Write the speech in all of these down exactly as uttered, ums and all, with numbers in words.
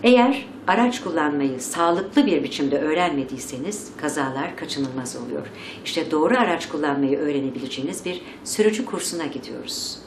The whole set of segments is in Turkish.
Eğer araç kullanmayı sağlıklı bir biçimde öğrenmediyseniz kazalar kaçınılmaz oluyor. İşte doğru araç kullanmayı öğrenebileceğiniz bir sürücü kursuna gidiyoruz.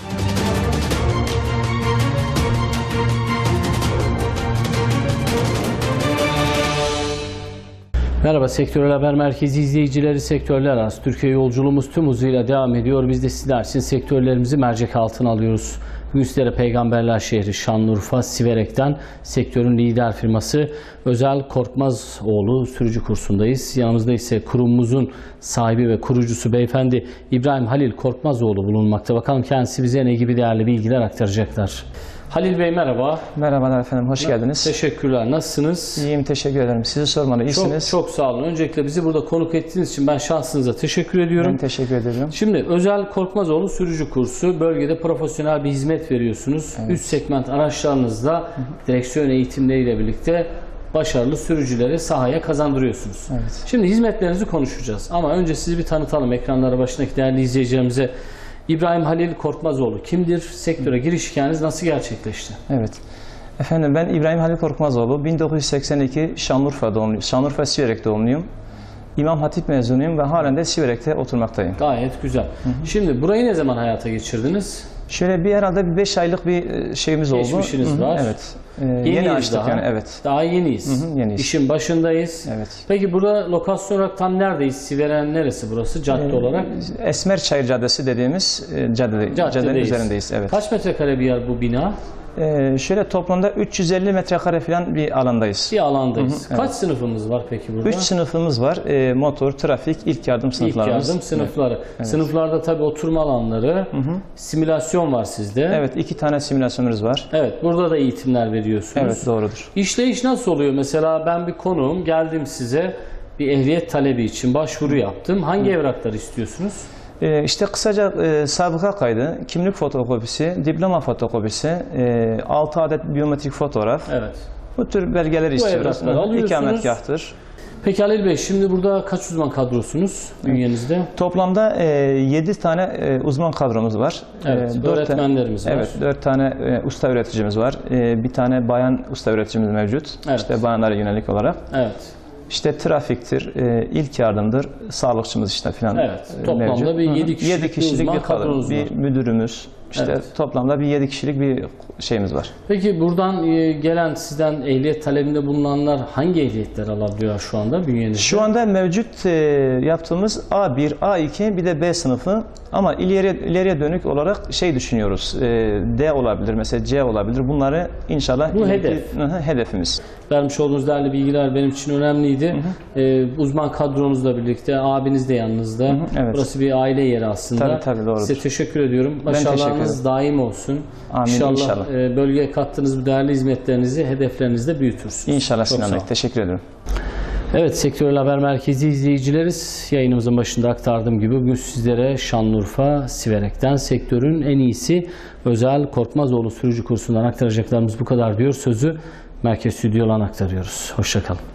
Merhaba, Sektörel Haber Merkezi izleyicileri, sektörler arası Türkiye yolculuğumuz tüm hızıyla devam ediyor. Biz de sizler için sektörlerimizi mercek altına alıyoruz. Bugün sizlere Peygamberler şehri Şanlıurfa Siverek'ten sektörün lider firması Özel Korkmazoğlu sürücü kursundayız. Yanımızda ise kurumumuzun sahibi ve kurucusu beyefendi İbrahim Halil Korkmazoğlu bulunmakta. Bakalım kendisi bize ne gibi değerli bilgiler aktaracaklar. Halil Bey merhaba. Merhabalar efendim, hoş geldiniz. Teşekkürler. Nasılsınız? İyiyim, teşekkür ederim. Sizi sormalı, iyisiniz. Çok, çok sağ olun. Öncelikle bizi burada konuk ettiğiniz için ben şahsınıza teşekkür ediyorum. Ben teşekkür ederim. Şimdi Özel Korkmazoğlu sürücü kursu, bölgede profesyonel bir hizmet veriyorsunuz. Evet. Üst segment araçlarınızla hı hı. direksiyon eğitimleriyle birlikte başarılı sürücüleri sahaya kazandırıyorsunuz. Evet. Şimdi hizmetlerinizi konuşacağız ama önce sizi bir tanıtalım ekranları başındaki değerli izleyicilerimize. İbrahim Halil Korkmazoğlu kimdir? Sektöre giriş hikayeniz nasıl gerçekleşti? Evet. Efendim ben İbrahim Halil Korkmazoğlu. bin dokuz yüz seksen iki Şanlıurfa doğumluyum. Şanlıurfa Siverek doğumluyum. İmam Hatip mezunuyum ve halen de Siverek'te oturmaktayım. Gayet güzel. Hı hı. Şimdi burayı ne zaman hayata geçirdiniz? Şöyle bir herhalde bir beş aylık bir şeyimiz oldu. Geçmişiniz hı hı. var. Evet. Ee, yeni açtık daha. yani, evet. Daha yeniyiz. Hı hı, yeniyiz. İşin başındayız. Evet. Peki burada lokasyon olarak tam neredeyiz? Siverek'in neresi burası cadde ee, olarak? Esmerçayır Caddesi dediğimiz e, cadde, caddenin üzerindeyiz. Evet. Kaç metrekare bir yer bu bina? Ee, şöyle toplamda üç yüz elli metrekare falan bir alandayız. Bir alandayız. Hı hı, Kaç evet. sınıfımız var peki burada? Üç sınıfımız var. E, motor, trafik, ilk yardım sınıflarımız. İlk yardım sınıfları. Evet. Sınıflarda tabii oturma alanları, hı hı. simülasyon var sizde. Evet, iki tane simülasyonumuz var. Evet, burada da eğitimler veriyorsunuz. Evet, doğrudur. İşleyiş nasıl oluyor? Mesela ben bir konuğum, geldim size bir ehliyet talebi için başvuru yaptım. Hangi hı. evrakları istiyorsunuz? Ee, işte kısaca e, sabıka kaydı, kimlik fotokopisi, diploma fotokopisi, e, altı adet biyometrik fotoğraf. Evet. Bu tür belgeleri Bu istiyoruz. İkametgahtır. Peki Halil Bey, şimdi burada kaç uzman kadrosunuz bünyenizde? Toplamda e, yedi tane e, uzman kadromuz var. Evet, e, öğretmenlerimiz var. Evet, dört tane e, usta üreticimiz var. E, bir tane bayan usta üreticimiz mevcut. Evet. İşte bayanlara yönelik olarak. Evet. İşte trafiktir, e, ilk yardımdır, sağlıkçımız işte falan. Evet, toplamda mevcut. bir yedi kişilik, yedi kişilik bir uzman kadronuz var. Bir müdürümüz, işte evet. toplamda bir yedi kişilik bir şeyimiz var. Peki buradan gelen sizden ehliyet talebinde bulunanlar hangi ehliyetler alabiliyor şu anda bünyenizde? Şu anda mevcut e, yaptığımız A bir, A iki bir de B sınıfı ama ileriye, ileriye dönük olarak şey düşünüyoruz, e, D olabilir mesela, C olabilir. Bunları inşallah bu hedef. hedefimiz. Vermiş olduğunuz değerli bilgiler benim için önemliydi. Hı hı. Ee, uzman kadronuzla birlikte, abiniz de yanınızda. Hı hı, evet. Burası bir aile yeri aslında. Tabii, tabii, doğrudur. Size teşekkür ediyorum. Başarılarınız daim olsun. Amin, İnşallah, inşallah. E, bölgeye kattığınız bu değerli hizmetlerinizi, hedeflerinizde büyütürsünüz. İnşallah Sinan Bey. Teşekkür ederim. Evet, Sektörel Haber Merkezi izleyicileriz. Yayınımızın başında aktardığım gibi bugün sizlere Şanlıurfa Siverek'ten sektörün en iyisi Özel Korkmazoğlu sürücü kursundan aktaracaklarımız bu kadar diyor. Sözü Merkez Stüdyo'dan aktarıyoruz. Hoşça kalın.